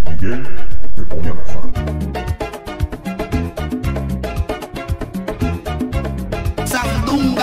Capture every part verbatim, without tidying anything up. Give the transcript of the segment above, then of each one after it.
Miguel te pone a gozar. Sandunga.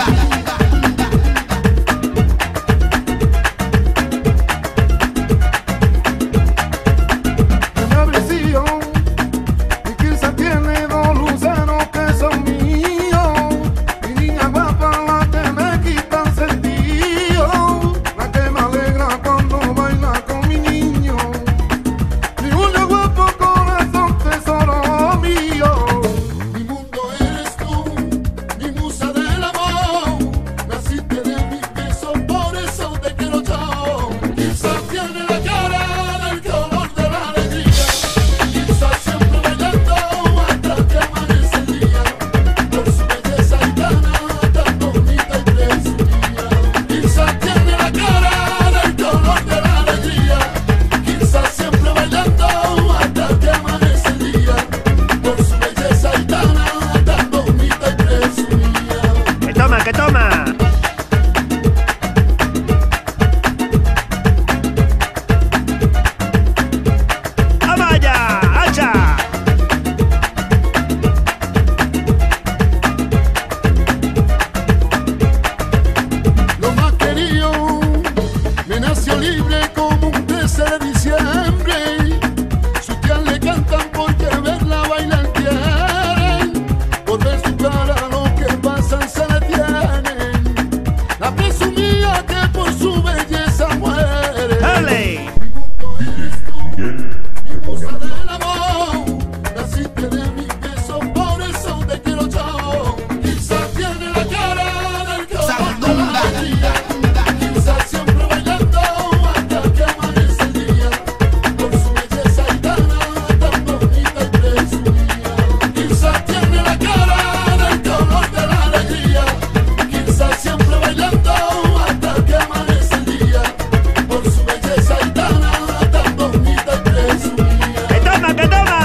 ¡Que toma! ¡Amaya! ¡Hacha! Lo más querido me nació libre como un trece de diciembre. Sus tías le cantan porque verla bailar quieren. Por ver su cara lo que pasan se detienen. La presumía que por su belleza muere. ¡Dale! Mi mundo eres tú, Miguel mi te pone a musa gozar. del amor. Naciste de mis besos, por eso te quiero yo. Quizás tiene la cara del color de la alegría. Quizás siempre bailando hasta que amanece el día. Por su belleza gitana tan bonita y presumida. Quizás tiene la cara del color de la alegría. Quizás siempre bailando hasta que amanece el día. Por su belleza gitana tan bonita y presumida. ¡Que toma, que toma!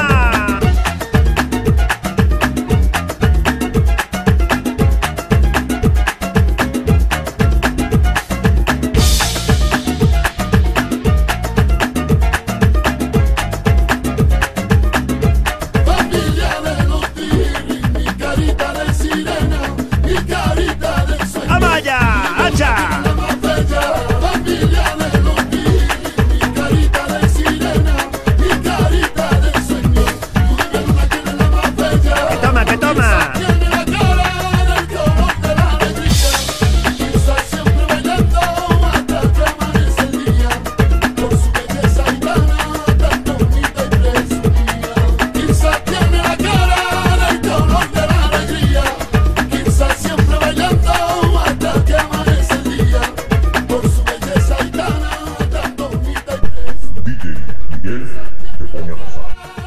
Familia de los tigres, mi carita de sirena, mi carita de sueño. ¡Amaya! ¡Hacha! La más bella, familia de los tigres, mi carita de sirena, mi carita de sueño. Tu luna tiene la más bella. ¡Que toma, que toma! Tiene la cara del color de la alegría. Quizás siempre bailando hasta que amanece el día. Por su belleza gitana tan bonita y presumida. Quizás tiene la cara del color de la alegría. Quizás siempre bailando hasta que amanece el día. Por su belleza gitana tan bonita y presumida. D J Miguel te pone a gozar.